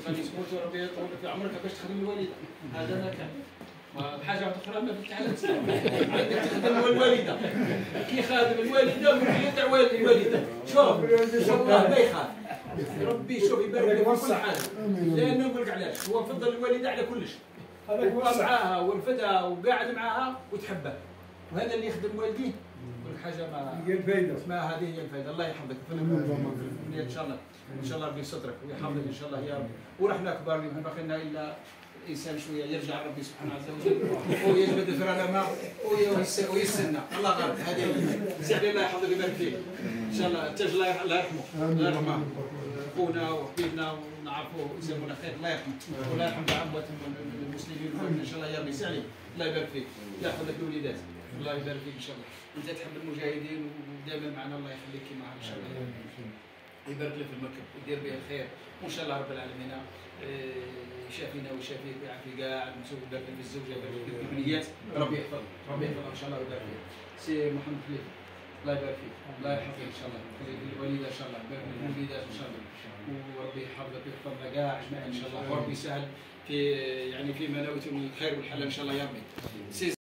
غادي تموت وربي يطول في عمرك باش تخدم الوالده. هذا ما كان. بحاجه اخرى ما فتحت عندك تخدم الوالده. كي خادم الوالده ممكن يدعو الوالده. شوف والله ما يخاف. ربي شوف يبارك لك في كل حاجه. لانه نقول لك علاش هو فضل الوالده على كل شيء. هو معاها ورفدها وقاعد معاها وتحبها. وهذا اللي يخدم والديه يقول لك حاجه ما هي الفايده. ما هذه هي الفائده. الله يحفظك ان شاء الله. ان شاء الله ربي يسترك ويحفظك ان شاء الله يا رب. ورحنا كبار ما بقي لنا الا انسان شويه يرجع ربي سبحانه عز وجل ويجبد في الماء ويستنى. الله غالب هذه سعد. الله يحفظك ويبارك فيك ان شاء الله. التاج الله يرحمه. الله يرحمه اخونا وحبيبنا ونعرفوه يسلمونا خير. الله يرحمه والله يرحم عموات المسلمين ان شاء الله يا ربي سعلي. الله يبارك فيك. الله يحفظك الوليدات. الله يبارك فيك ان شاء الله. انت تحب المجاهدين ودائما معنا. الله يخليك معنا ان شاء الله. يبارك لك في المركب ويدير به الخير وان شاء الله رب العالمين يشافينا ويشافيك ويعافي كاع المسؤول في الزوجه يبارك فيك في البنيات. ربي يحفظك. ربي يحفظك ان شاء الله ويبارك فيك. سي محمد خليفه الله يبارك فيك. الله يحفظك ان شاء الله. خليك الوالده ان شاء الله. يبارك لك الوليدات ان شاء الله. وربي يحفظك ويحفظنا كاع اجمعين ان شاء الله. وربي يسهل في يعني في مناوئ الخير والحلال ان شاء الله يا ربي.